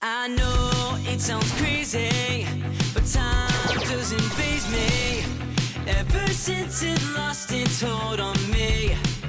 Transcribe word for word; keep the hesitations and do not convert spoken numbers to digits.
I know it sounds crazy, but time doesn't faze me. Ever since it lost its hold on me,